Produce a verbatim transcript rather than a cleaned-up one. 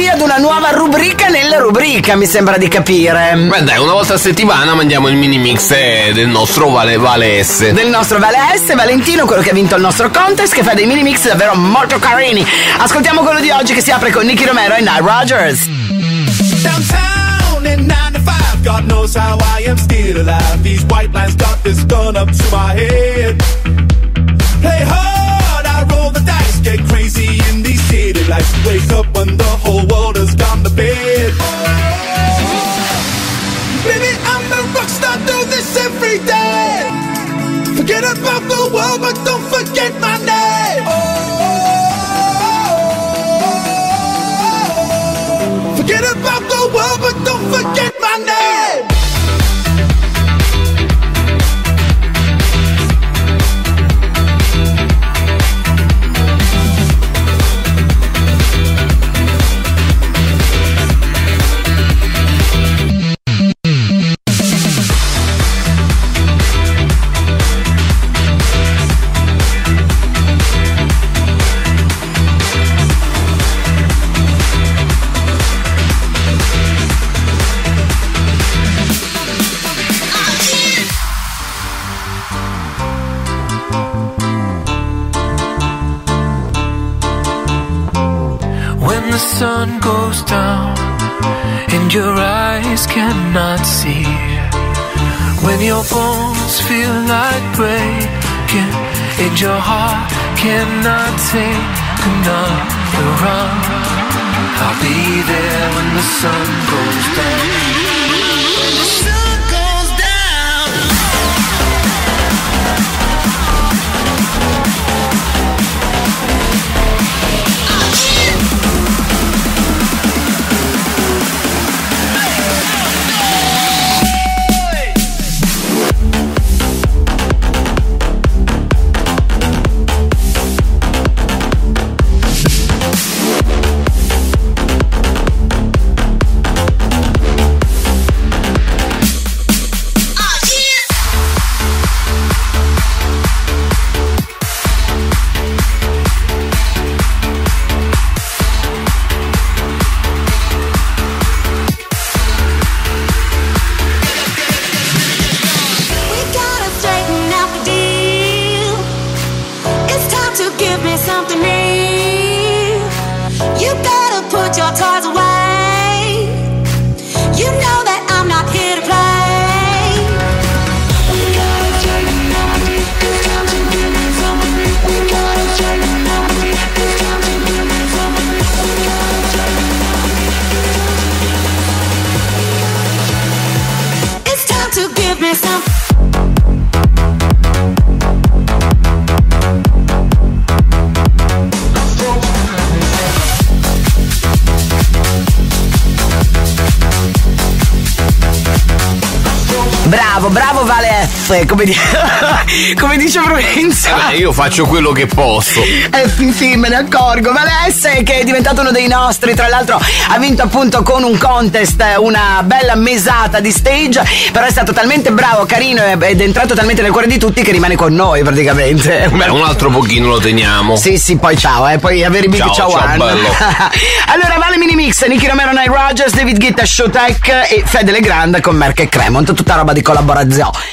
benvenuti ad una nuova rubrica nella rubrica, mi sembra di capire. Beh dai, una volta a settimana mandiamo il mini mix del nostro Vale, Vale S. Del nostro Vale S, Valentino, quello che ha vinto il nostro contest, che fa dei mini mix davvero molto carini. Ascoltiamo quello di oggi che si apre con Nicky Romero e Nile Rodgers. Downtown in nine to five, God knows how I am still alive. These white lines got this gun up to my head. Play hard, I roll the dice, get crazy in these city lights. Wake up when the whole world has gone to bed. Baby, I'm a rockstar, do this every day. Forget about the world, but don't forget my name. Forget about the world, but don't forget my name. The sun goes down and your eyes cannot see, when your bones feel like breaking and your heart cannot take another run, I'll be there when the sun goes down. When the sun goes down. Bravo, bravo Vale F, come, di- come dice Provenza. Eh beh, io faccio quello che posso. Eh sì, sì, me ne accorgo. Vale S, che è diventato uno dei nostri, tra l'altro ha vinto appunto con un contest una bella mesata di stage, però è stato talmente bravo, carino ed è entrato talmente nel cuore di tutti che rimane con noi praticamente. Beh, un altro pochino lo teniamo. Sì, sì, poi ciao, eh, poi avere big ciao, ciao, ciao Anna. bello. Allora, Vale Mini Mix, Nicky Romero, Nile Rodgers, David Guetta, Showtech e Fede Legrand con Merck e Cremont, tutta roba di collaborazione.